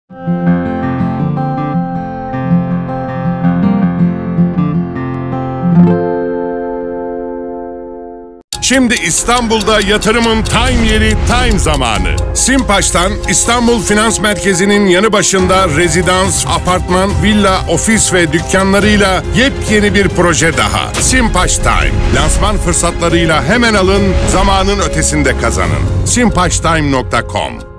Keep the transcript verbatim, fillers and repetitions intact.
Şimdi İstanbul'da yatırımın time yeri, time zamanı. Simpaş'tan İstanbul Finans Merkezi'nin yanı başında rezidans, apartman, villa, ofis ve dükkanlarıyla yepyeni bir proje daha. Simpaş Time. Lansman fırsatlarıyla hemen alın, zamanın ötesinde kazanın. simpaştime nokta com